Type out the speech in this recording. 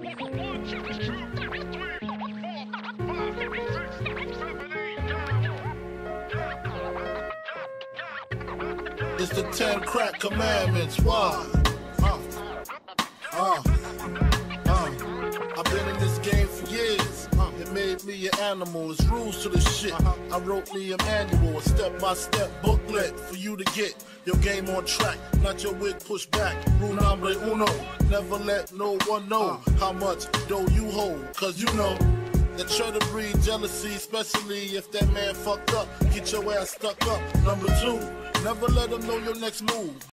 It's the 10 crack commandments. Why? I've been in this game for years. It made me an animal. It's rules to the shit. I wrote me a manual, a step-by-step booklet for you to get your game on track, not your wig pushed back. Rule number uno. Never let no one know how much dough you hold, cause you know that try to breed jealousy, especially if that man fucked up. Get your ass stuck up. Number two, never let them know your next move.